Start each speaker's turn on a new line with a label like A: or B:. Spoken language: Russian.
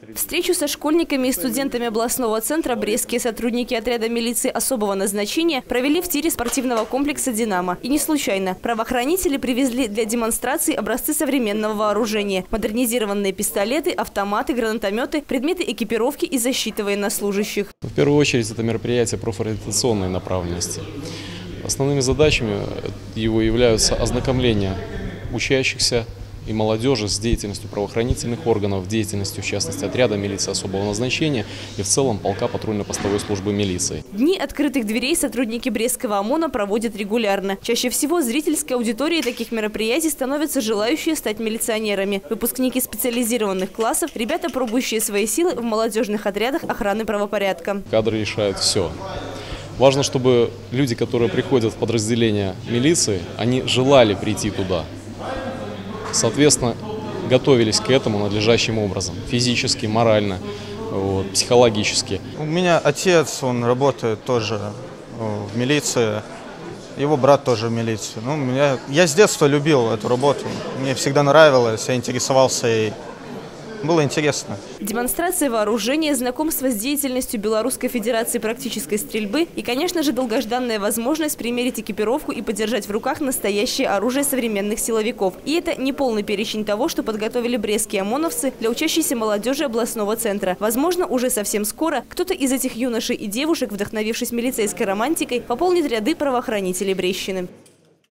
A: Встречу со школьниками и студентами областного центра брестские сотрудники отряда милиции особого назначения провели в тире спортивного комплекса «Динамо». И не случайно. Правоохранители привезли для демонстрации образцы современного вооружения. Модернизированные пистолеты, автоматы, гранатометы, предметы экипировки и защиты военнослужащих.
B: В первую очередь это мероприятие профориентационной направленности. Основными задачами его являются ознакомление учащихся и молодежи с деятельностью правоохранительных органов, деятельностью, в частности, отряда милиции особого назначения и в целом полка патрульно-постовой службы милиции.
A: Дни открытых дверей сотрудники Брестского ОМОНа проводят регулярно. Чаще всего зрительской аудиторией таких мероприятий становятся желающие стать милиционерами. Выпускники специализированных классов, ребята, пробующие свои силы в молодежных отрядах охраны правопорядка.
B: Кадры решают все. Важно, чтобы люди, которые приходят в подразделение милиции, они желали прийти туда. Соответственно, готовились к этому надлежащим образом. Физически, морально, психологически.
C: У меня отец, он работает тоже в милиции. Его брат тоже в милиции. Я с детства любил эту работу. Мне всегда нравилось, я интересовался ей. Было интересно.
A: Демонстрация вооружения, знакомство с деятельностью Белорусской Федерации практической стрельбы и, конечно же, долгожданная возможность примерить экипировку и подержать в руках настоящее оружие современных силовиков. И это не полный перечень того, что подготовили брестские ОМОНовцы для учащейся молодежи областного центра. Возможно, уже совсем скоро кто-то из этих юношей и девушек, вдохновившись милицейской романтикой, пополнит ряды правоохранителей Брестщины.